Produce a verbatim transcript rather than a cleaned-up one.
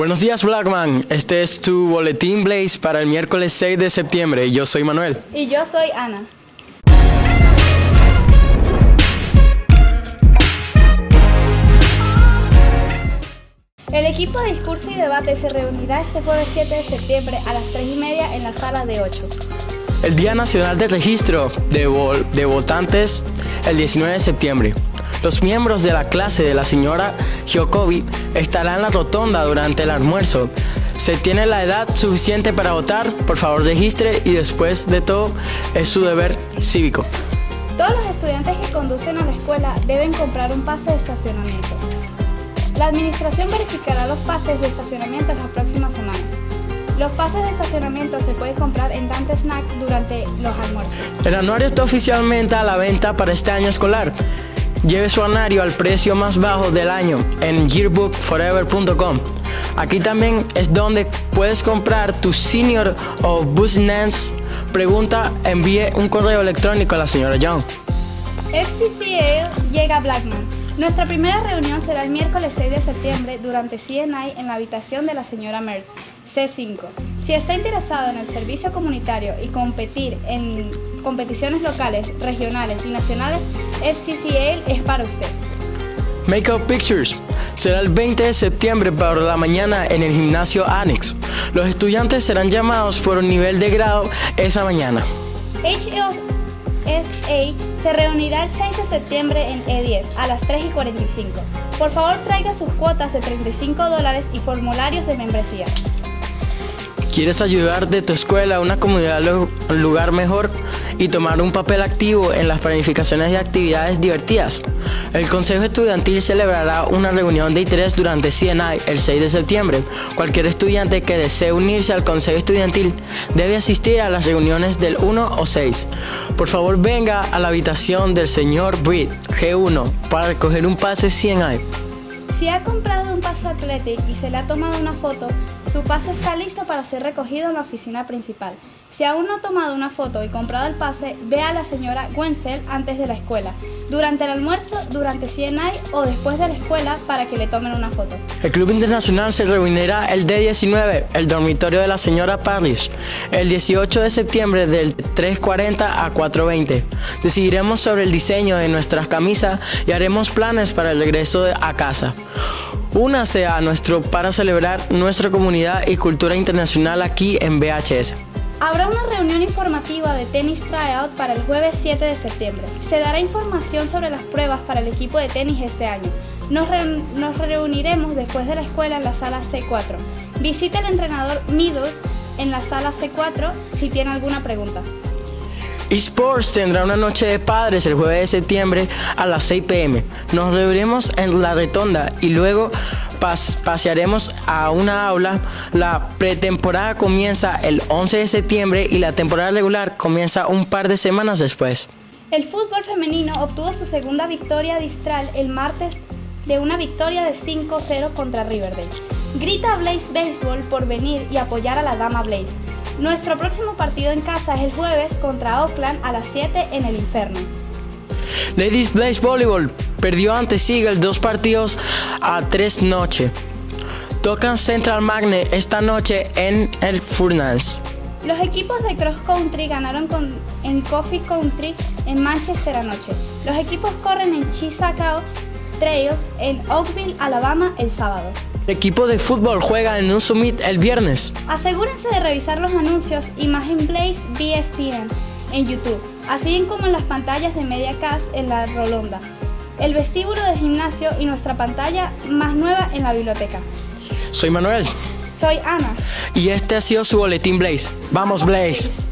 Buenos días, Blackman. Este es tu boletín Blaze para el miércoles seis de septiembre. Yo soy Manuel. Y yo soy Ana. El equipo de discurso y debate se reunirá este jueves siete de septiembre a las tres y media en la sala de ocho. El Día Nacional de Registro de, Vol de Votantes, el diecinueve de septiembre. Los miembros de la clase de la señora Giacobbi estarán en la rotonda durante el almuerzo. Se tiene la edad suficiente para votar, por favor registre y después de todo es su deber cívico. Todos los estudiantes que conducen a la escuela deben comprar un pase de estacionamiento. La administración verificará los pases de estacionamiento en las próximas semanas. Los pases de estacionamiento se pueden comprar en Dante Snack durante los almuerzos. El anuario está oficialmente a la venta para este año escolar. Lleve su anuario al precio más bajo del año en yearbook forever punto com. Aquí también es donde puedes comprar tu senior o business. Pregunta, envíe un correo electrónico a la señora Young. F C C A llega a Blackman. Nuestra primera reunión será el miércoles seis de septiembre durante C N I en la habitación de la señora Mertz, C cinco. Si está interesado en el servicio comunitario y competir en competiciones locales, regionales y nacionales, F C C A es para usted. Makeup Pictures será el veinte de septiembre por la mañana en el gimnasio Annex. Los estudiantes serán llamados por un nivel de grado esa mañana. H O S A se reunirá el seis de septiembre en E diez a las tres y cuarenta y cinco. Por favor, traiga sus cuotas de treinta y cinco dólares y formularios de membresía. ¿Quieres ayudar de tu escuela a una comunidad a un lugar mejor y tomar un papel activo en las planificaciones de actividades divertidas? El Consejo Estudiantil celebrará una reunión de interés durante C N I el seis de septiembre. Cualquier estudiante que desee unirse al Consejo Estudiantil debe asistir a las reuniones del uno o seis. Por favor, venga a la habitación del señor Britt, G uno, para recoger un pase C N I. Si ha comprado un pase Athletic y se le ha tomado una foto, su pase está listo para ser recogido en la oficina principal. Si aún no ha tomado una foto y comprado el pase, ve a la señora Wenzel antes de la escuela, durante el almuerzo, durante C N I o después de la escuela para que le tomen una foto. El Club Internacional se reunirá el D diecinueve, el dormitorio de la señora Parrish, el dieciocho de septiembre del tres cuarenta a cuatro veinte. Decidiremos sobre el diseño de nuestras camisas y haremos planes para el regreso a casa. Únase a nuestro para celebrar nuestra comunidad y cultura internacional aquí en B H S. Habrá una reunión informativa de tenis tryout para el jueves siete de septiembre. Se dará información sobre las pruebas para el equipo de tenis este año. Nos, re nos reuniremos después de la escuela en la sala C cuatro. Visite al entrenador Midos en la sala C cuatro si tiene alguna pregunta. eSports tendrá una noche de padres el jueves de septiembre a las seis p m Nos reuniremos en la rotonda y luego pas pasearemos a una aula. La pretemporada comienza el once de septiembre y la temporada regular comienza un par de semanas después. El fútbol femenino obtuvo su segunda victoria distral el martes de una victoria de cinco cero contra Riverdale. Grita a Blaze Baseball por venir y apoyar a la dama Blaze. Nuestro próximo partido en casa es el jueves contra Oakland a las siete en el Inferno. Ladies Blaze Volleyball perdió ante Seagull dos partidos a tres noche. Tocan Central Magnet esta noche en el Furnace. Los equipos de cross country ganaron con, en Coffee Country en Manchester anoche. Los equipos corren en Chisacao Trails en Oakville, Alabama el sábado. El equipo de fútbol juega en un summit el viernes. Asegúrense de revisar los anuncios Imagen Blaze B S P N en YouTube, así como en las pantallas de MediaCast en la Rolonda, el vestíbulo del gimnasio y nuestra pantalla más nueva en la biblioteca. Soy Manuel. Soy Ana. Y este ha sido su boletín Blaze. ¡Vamos, Blaze!